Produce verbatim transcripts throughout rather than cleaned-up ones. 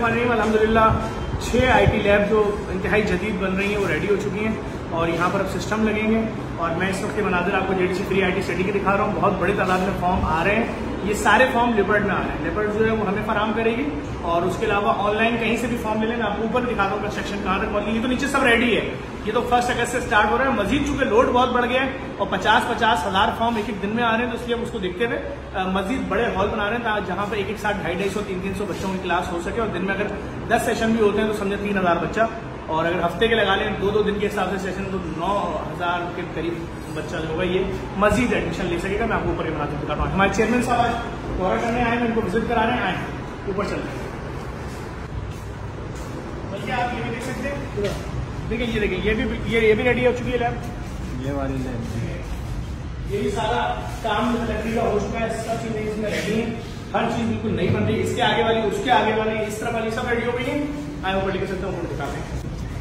बिस्मिल्लाहिर्रहमानिर्रहीम। अल्हम्दुलिल्लाह छह आईटी लैब जो इंतहाई जदीद बन रही हैं वो रेडी हो चुकी हैं और यहाँ पर अब सिस्टम लगेंगे। और मैं इस वक्त के मनाजिर आपको जेडीसी फ्री आईटी स्टडी के दिखा रहा हूँ। बहुत बड़ी तादाद में फॉर्म आ रहे हैं। ये सारे फॉर्म लिबर्ट में आ रहे हैं। लिबर्ट जो है वो हमें फराम करेगी और उसके अलावा ऑनलाइन कहीं से भी फॉर्म ले लेना। आपको ऊपर दिखाता हूँ कंस्ट्रक्शन कहाँ तक पहुंची। ये तो नीचे सब रेडी है। ये तो फर्स्ट अगस्त से स्टार्ट हो रहा है। मजीद चूंकि लोड बहुत बढ़ गया है और पचास पचास हजार फॉर्म एक एक दिन में आ रहे हैं, तो इसलिए हम उसको देखते हुए मजीद बड़े हॉल बना रहे हैं जहां पर एक एक साथ ढाई ढाई सौ तीन तीन सौ बच्चों की क्लास हो सके। और दिन में अगर दस सेशन भी होते हैं तो समझे तीन हजार बच्चा, और अगर हफ्ते के लगा लें दो दो दिन के हिसाब से सेशन तो नौ हजार के करीब बच्चा जो होगा ये मजीद एडमिशन ले सकेगा। मैं आपको ऊपर ही बनाते दिखाता हूँ। हमारे चेयरमैन साहब आज दौरा करने आए हैं, उनको विजिट कराने आए हैं। ऊपर चलते हैं। बल्कि आप ये भी देख सकते हैं। देखिए ये देखिए ये भी ये ये भी रेडी हो चुकी है लैब। ये वाली लैब ये भी सारा काम लकड़ी का हो चुका है। सब चीजें इसमें रेडी है। हर चीज बिल्कुल नई बन रही है। इसके आगे वाली, उसके आगे वाली, इस तरफ वाली सब रेडी हो गई है। आए ऊपर लेकर सकते हैं, ऊपर दिखाते हैं।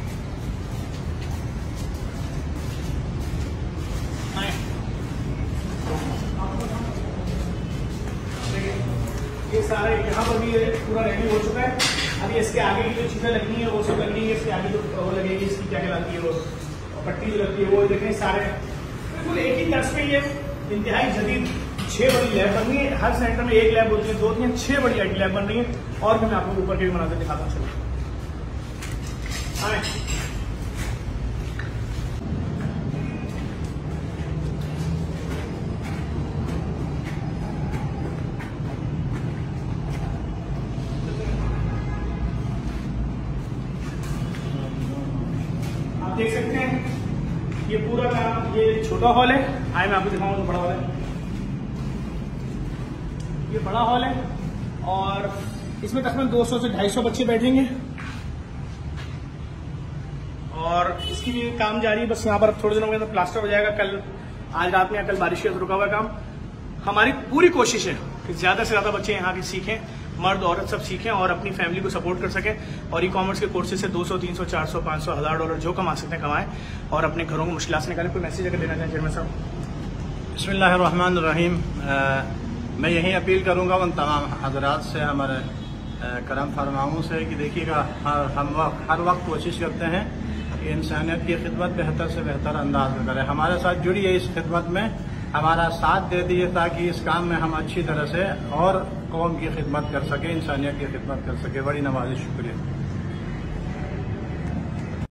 ये सारे यहाँ पर भी पूरा रेडी हो चुका है। अभी इसके आगे की जो चीजें लगनी है वो सब लगनी है। इसके आगे जो वो लगेगी, इसकी क्या कहलाती है वो पट्टी जो लगती है वो देखें सारे बिल्कुल एक ही तर्ज पे। ये इंतहाई जदीद छह बड़ी लैब बन रही है। हर सेंटर में एक लैब होती है, दो तीन छह बड़ी आई टी लैब बन रही है। और भी मैं आपको ऊपर के भी बनाकर दिखाता हूँ। चलो देख सकते हैं ये पूरा काम, ये छोटा हॉल है। आए मैं आपको दिखाऊंगा तो बड़ा हॉल है। ये बड़ा हॉल है और इसमें तकरीबन दो सौ से ढाई सौ बच्चे बैठेंगे और इसकी भी काम जारी है। बस यहाँ पर थोड़े दिनों के अंदर प्लास्टर हो जाएगा। कल आज रात में या कल बारिश के रुका हुआ काम। हमारी पूरी कोशिश है कि ज्यादा से ज्यादा बच्चे यहाँ के सीखें, मर्द औरत सब सीखें और अपनी फैमिली को सपोर्ट कर सकें। और ई कॉमर्स के कोर्सेज से दो सौ तीन सौ चार सौ पाँच सौ हजार डॉलर जो कमा सकते हैं कमाएं और अपने घरों को मुश्किल से निकालें। कोई मैसेज अगर देना चाहें चेयरमैन साहब? बिस्मिल्लाहिर्रहमानिर्रहीम। मैं यही अपील करूंगा उन तमाम हजरात से, हमारे करम फरमाओं से कि देखिएगा हम हर वक्त कोशिश करते हैं कि इंसानियत की खिदमत बेहतर से बेहतर अंदाज में करें। हमारे साथ जुड़िए, इस खिदमत में हमारा साथ दे दिए ताकि इस काम में हम अच्छी तरह से और कौम की खिदमत कर सके, इंसानियत की खिदमत कर सके। बड़ी नवाज़िश, शुक्रिया।